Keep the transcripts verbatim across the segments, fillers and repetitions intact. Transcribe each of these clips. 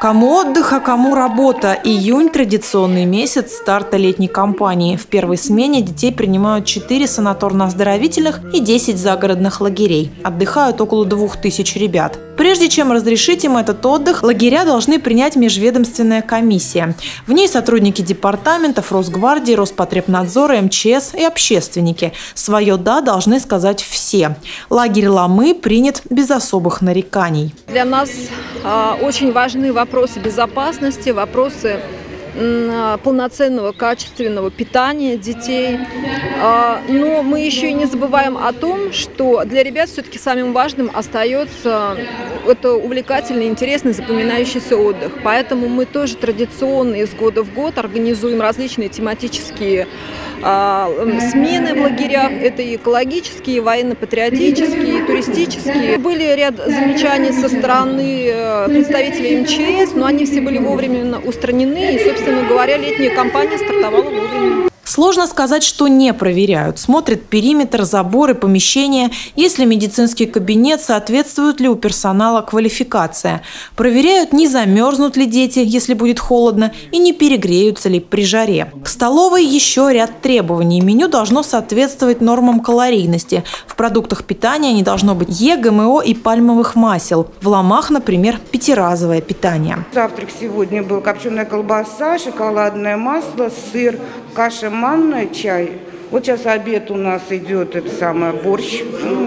Кому отдых, а кому работа. Июнь – традиционный месяц старта летней кампании. В первой смене детей принимают четыре санаторно-оздоровительных и десять загородных лагерей. Отдыхают около двух тысяч ребят. Прежде чем разрешить им этот отдых, лагеря должны принять межведомственная комиссия. В ней сотрудники департаментов, Росгвардии, Роспотребнадзора, эм че эс и общественники. Свое «да» должны сказать все. Лагерь Ламы принят без особых нареканий. Для нас э, очень важны вопросы безопасности, вопросы э, полноценного качественного питания детей. Э, но мы еще и не забываем о том, что для ребят все-таки самым важным остается это увлекательный, интересный, запоминающийся отдых. Поэтому мы тоже традиционно из года в год организуем различные тематические смены в лагерях. Это и экологические, и военно-патриотические, и туристические. Были ряд замечаний со стороны представителей эм че эс, но они все были вовремя устранены. И, собственно говоря, летняя кампания стартовала вовремя. Сложно сказать, что не проверяют. Смотрят периметр, заборы, помещения. Если медицинский кабинет, соответствует ли у персонала квалификация. Проверяют, не замерзнут ли дети, если будет холодно, и не перегреются ли при жаре. К столовой еще ряд требований. Меню должно соответствовать нормам калорийности. В продуктах питания не должно быть Е, гэ эм о и пальмовых масел. В Ломах, например, пятиразовое питание. Завтрак сегодня был копченая колбаса, шоколадное масло, сыр, каша манная, чай. Вот сейчас обед у нас идет, это самое, борщ,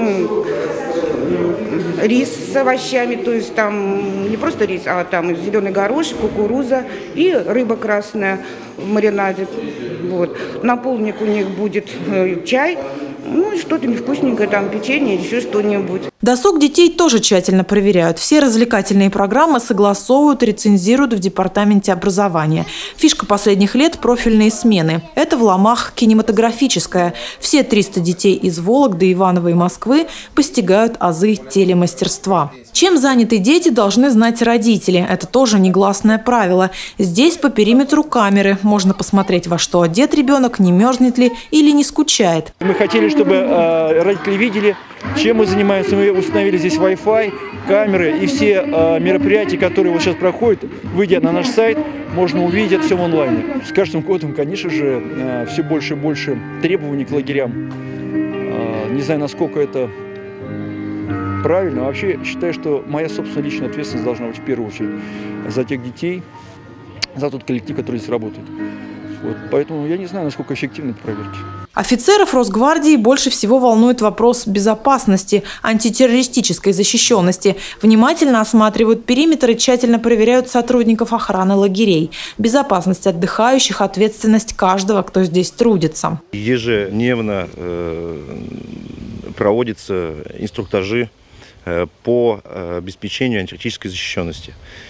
рис с овощами, то есть там не просто рис, а там зеленый горошек, кукуруза и рыба красная в маринаде. Вот. На полдник у них будет чай, ну что-то невкусненькое, там печенье или еще что-нибудь. Досуг детей тоже тщательно проверяют. Все развлекательные программы согласовывают, рецензируют в департаменте образования. Фишка последних лет – профильные смены. Это в Ломах кинематографическая. Все триста детей из Вологды, Иваново и Москвы постигают азы телемастерства. Чем заняты дети, должны знать родители. Это тоже негласное правило. Здесь по периметру камеры. Можно посмотреть, во что одет ребенок, не мерзнет ли или не скучает. Мы хотели, чтобы э, родители видели, чем мы занимаемся. Мы установили здесь Wi-Fi, камеры и все э, мероприятия, которые вот сейчас проходят, выйдя на наш сайт, можно увидеть все в онлайне. С каждым годом, конечно же, э, все больше и больше требований к лагерям. Э, не знаю, насколько это правильно. Вообще считаю, что моя собственная личная ответственность должна быть в первую очередь за тех детей, за тот коллектив, который здесь работает. Вот. Поэтому я не знаю, насколько эффективны эти проверки. Офицеров Росгвардии больше всего волнует вопрос безопасности, антитеррористической защищенности. Внимательно осматривают периметр и тщательно проверяют сотрудников охраны лагерей. Безопасность отдыхающих, ответственность каждого, кто здесь трудится. Ежедневно э, проводятся инструктажи э, по обеспечению антитеррористической защищенности.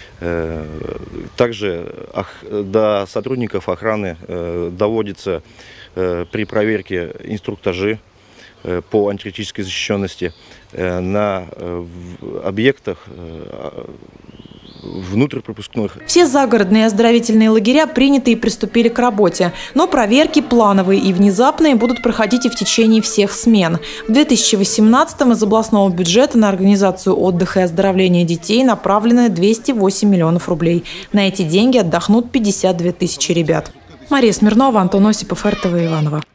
Также до сотрудников охраны доводится при проверке инструктажи по антитеррористической защищенности на объектах внутрипропускных. Все загородные оздоровительные лагеря приняты и приступили к работе. Но проверки плановые и внезапные будут проходить и в течение всех смен. В две тысячи восемнадцатом из областного бюджета на организацию отдыха и оздоровления детей направлено двести восемь миллионов рублей. На эти деньги отдохнут пятьдесят две тысячи ребят. Мария Смирнова, Антон Осипов, эр тэ вэ Иваново.